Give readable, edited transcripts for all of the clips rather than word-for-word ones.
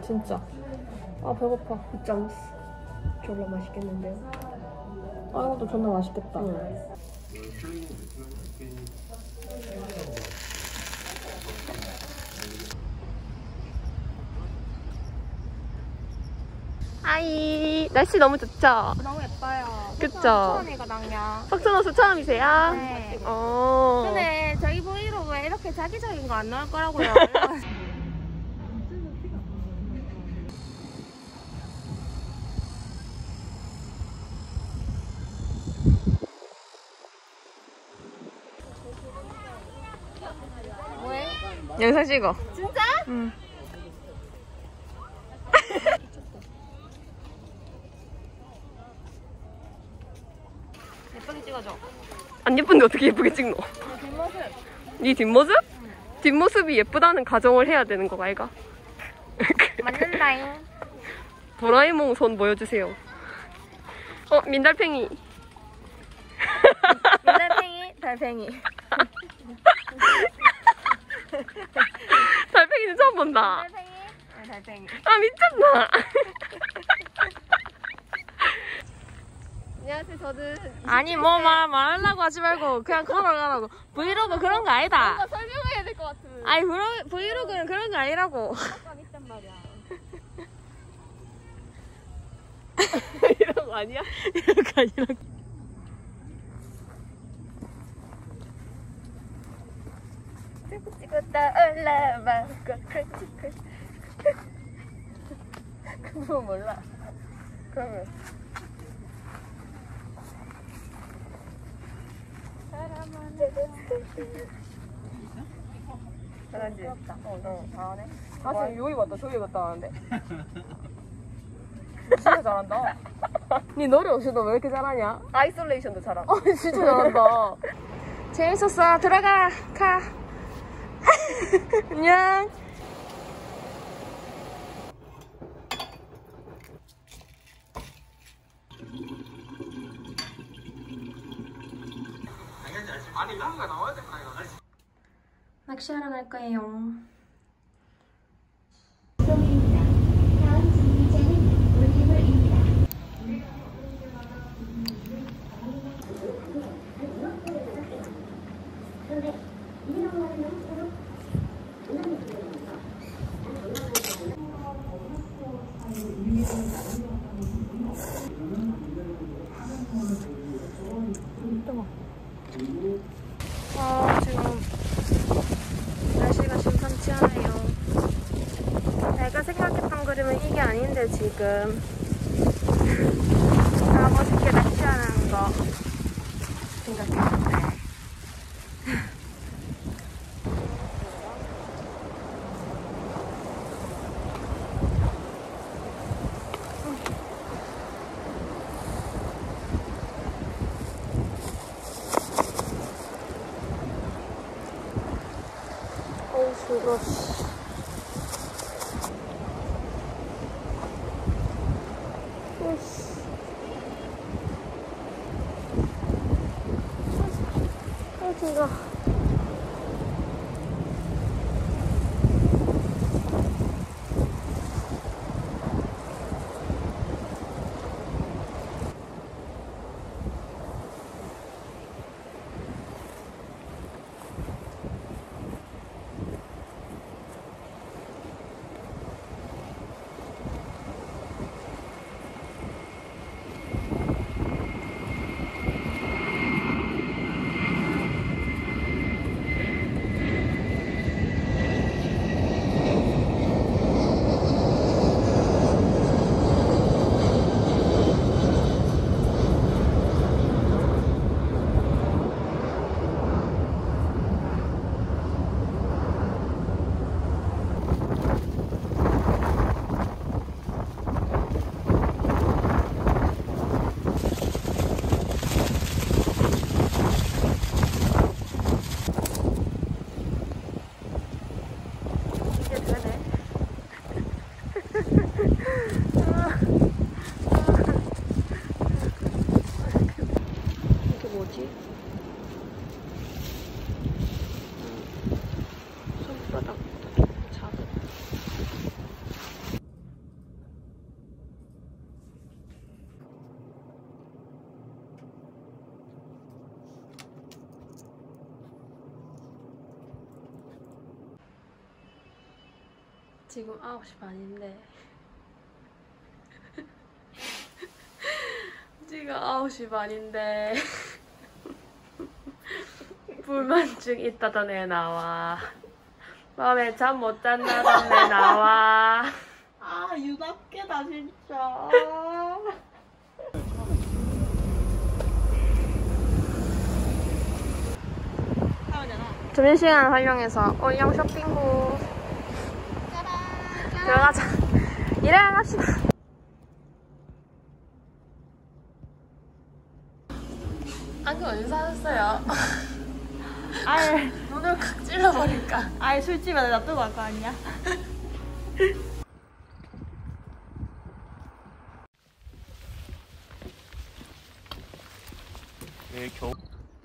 진짜. 아 배고파. 짱. 졸라 맛있겠는데요? 아 이것도 존나 맛있겠다. 응. 아이 날씨 너무 좋죠? 너무 예뻐요. 그쵸? 처음이거든요. 석촌호수 처음이세요? 네. 근데 저희 브이로그에 이렇게 자기적인 거 안 나올 거라고요. 뭐해? 영상 찍어. 진짜? 응. 예쁘게 찍어줘. 안 예쁜데 어떻게 예쁘게 찍노? 뒷모습. 네 뒷모습? 뒷모습이 예쁘다는 가정을 해야 되는 거 아이가? 맞는다잉. 도라에몽 손 보여주세요. 민달팽이. 달팽이, 달팽이. 달팽이는 처음 본다. 달팽이? 네, 달팽이. 아 미쳤나? 안녕하세요, 저는. 아니 뭐 말하려고 하지 말고 그냥 걸어가라고. 브이로그 그런 거 아니다. 뭔가 설명해야 될 것 같은. 아니 브이로그는 그런 거 아니라고. 아까 있단 말이야. 이런 거 아니야? 이런 거 아니라고. 찍었다 올라와. 그거 몰라. 그러면. 잘하지? 잘하네. 사실 여기 갔다 저기 갔다 하는데. 진짜 잘한다. 니 노래 없이 너 왜 이렇게 잘하냐? 아이솔레이션도 잘하고. 진짜 잘한다. 재밌었어. 들어가. 가. 안녕. 낚시하러 갈 거예요. 지금 날씨가 심상치 않아요. 내가 생각했던 그림은 이게 아닌데 지금 다 멋있게 낚시하는 거 생각했는데 어우 죽어. 진짜. 지금 9시 반인데 지금 9시 반인데 불만증 있다던 애 나와. 밤에 잠 못 잔다던 애 나와. 아 유납게다 진짜. 점심시간 활용해서 올영 쇼핑구 들어가자. 일어나 갑시다. 안경 어디서 사셨어요? 아예 눈을 칵 찔러버릴까? 아예 술집에 놔두고 갈 거 아니야? 네, 겨.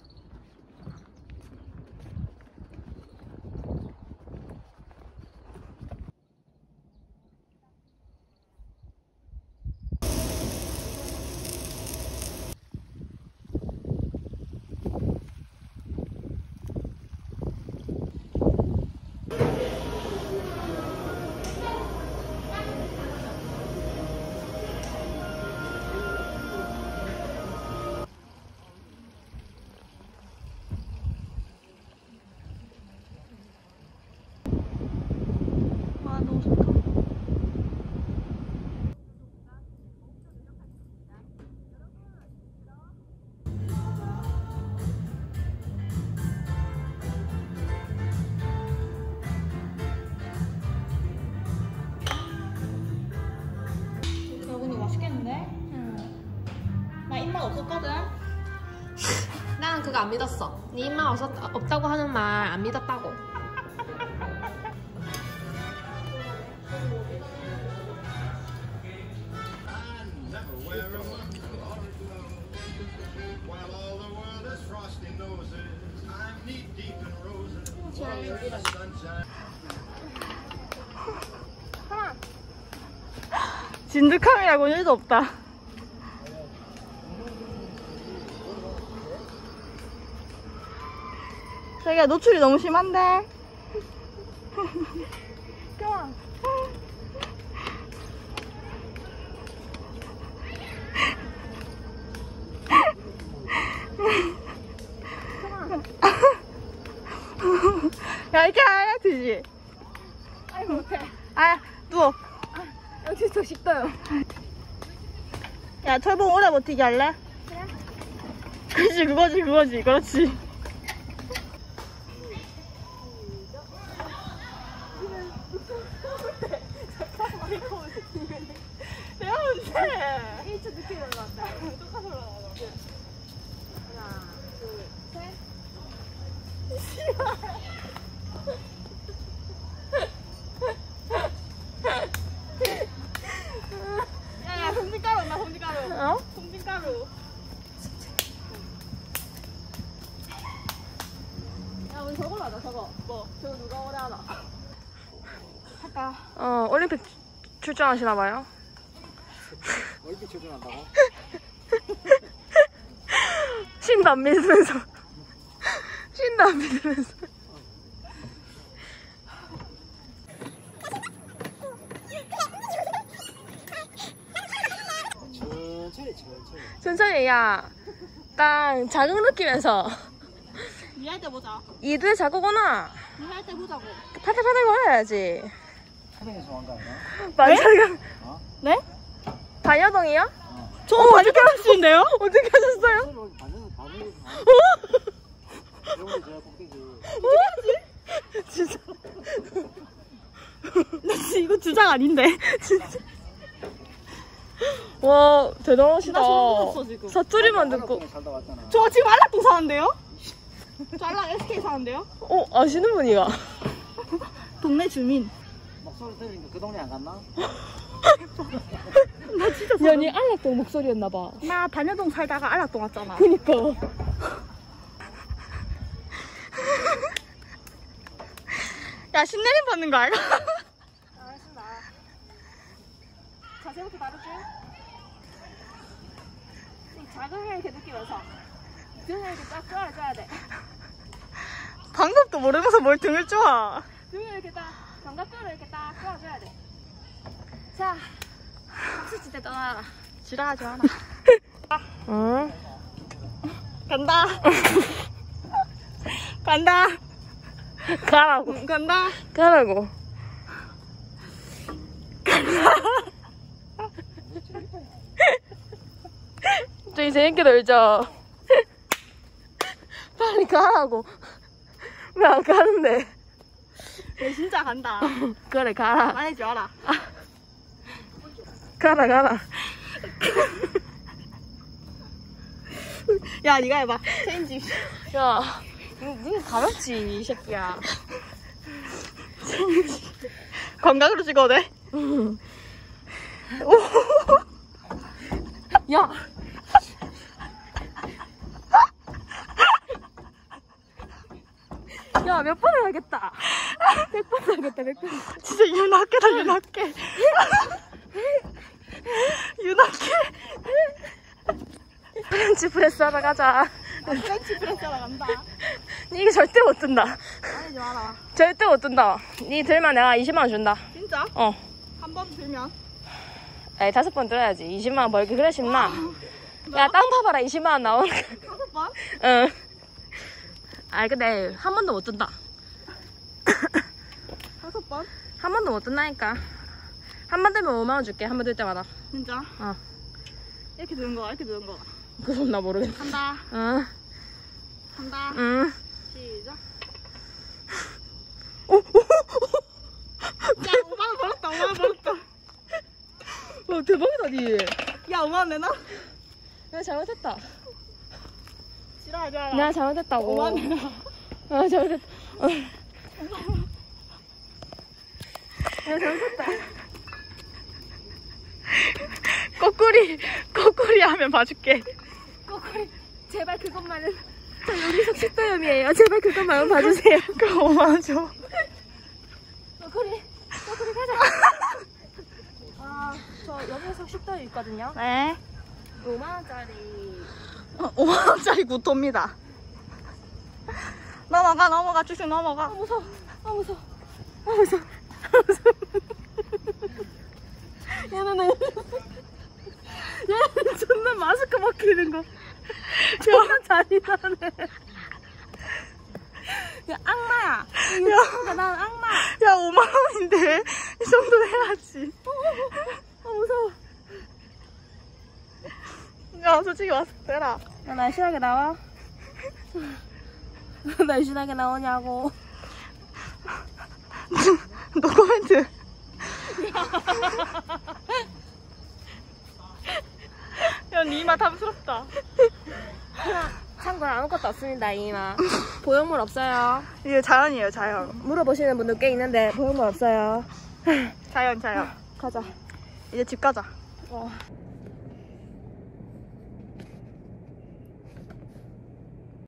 아 너무 좋다. 여분이 맛있겠는데? 나 입맛 없었거든? 난 그거 안 믿었어. 네 입맛 없다고 하는 말 안 믿었다고. 진드 카메라고는 1도 없다. 자기야 노출이 너무 심한데? 껴와. 야 이렇게 해야 되지? 아이 못해. 아 누워. 여기 더 쉽어요. 야 철봉 오래 버티기 할래? 그래? 그거지 그렇지. 내가 문제 1초 늦게 올라간다. 똑같이 올라가자. 하나 둘 셋. 야야 홍진가루 온다. 홍진가루. 어? 홍진가루. 야 우리 저걸로 하자. 저거 뭐 저거 누가 오래 하나. 할까? 올림픽 출전하시나봐요. 올림픽 출전한다고? 신도 안 믿으면서. 신도 안 믿으면서. 천천히, 야. 딱 자극 느끼면서. 니 할 때 보자. 이두에 자꾸구나. 니 할 때 보자고. 파들파들 해야지. 사장에서 온 거 아니야? 만사가. 어? 네? 반여동이요? 저 어떻게 하시는데요? 어떻게 하셨어요? 진짜. 나 진짜 이거 주장 아닌데. 진짜. 와, 대단하시다. 나 소름 돋았어, 지금. 사투리만 듣고. 살다 왔잖아. 저 지금 안락동 사는데요? 저 안락 SK 사는데요? 아시는 분이가. 동네 주민. 목소리 들으니까 그 동네 안 갔나? 나 진짜 야, 니 안락동 목소리였나봐. 나 반여동 살다가 안락동 왔잖아. 그니까. 야 신내림 받는 거 알까? 알겠습니다. 자세부터 다르지? 이 자극을 이렇게 느끼면서 등을 이렇게 딱 쪼아줘야 돼. 방법도 모르면서 뭘 등을 쪼아. 등을 이렇게 딱 장갑뼈를 이렇게 딱 껴줘야 돼. 자, 박수 칠 때 떠나라. 지랄하지 마라. 응? 간다. 간다. 가라고. 간다. 가라고. 저기 재밌게 놀자. 빨리 가라고. 왜 안 가는데? 얘 진짜 간다. 그래, 가라. 많이 줘라. 가라, 가라. 야, 네가 해봐. 체인지. 야, 니 가볍지, 이 새끼야. 건강으로 찍어도 돼? 야! 야, 몇 번을 하겠다. 100번 하겠다, 100번. 진짜 윤학계다, 윤학계. 윤학계. 프렌치 프레스 하러 가자. 프렌치 프레스 하러 간다. 니 이거 절대 못 든다. 많이 줘라. 절대 못 든다. 니 들면 내가 20만원 준다. 진짜? 어. 한 번 들면? 에이, 5번 들어야지. 20만원 벌기 그래 쉽나? 야, 땅 파봐라. 20만원 나오는 거. 5번? 응. 아이, 근데 한 번도 못 든다. 5번? 한 번도 못 든다니까. 한 번 들면 5만원 줄게. 한 번 들 때마다. 진짜? 어. 이렇게 드는 거야, 이렇게 드는 거야. 그건 나 모르겠다. 간다. 응. 간다. 응. 시작. 야, 5만원 벌었다, 5만원 벌었다. 어, 대박이다, 니. 야, 5만원 내놔? 내가 잘못했다. 지랄하지 마라. 내가 잘못했다고. 5만원 내놔. 아, 잘못했다. 어. 내가 잘못했다. 거꾸리 하면 봐줄게. 꼬꼬리, 제발 그것만은. 저 여기서 식도염이에요. 제발 그것만은 봐주세요. 그럼 5만원 줘. 꼬꼬리 가자. 아, 저 여기서 식도염 있거든요. 네. 5만원짜리. 5만원짜리 구토입니다. 넘어가, 쭉쭉 넘어가. 아, 무서워. 아, 무서워. 아, 무서워. 얘는 존나 마스크 벗기는 거. 존나 잔인하네. 야, 악마야. 이거 난 악마. 야, 5만원인데. 이 정도 해야지. 아, 무서워. 야, 솔직히 왔을 때라. 야, 날씬하게 나와. 날씬하게 나오냐고. 노코멘트. 야, 니 이마 탐스럽다. 참고로 아무것도 없습니다, 이마. 보형물 없어요. 이게 자연이에요, 자연. 물어보시는 분들 꽤 있는데 보형물 없어요. 자연. 가자. 이제 집 가자. 어.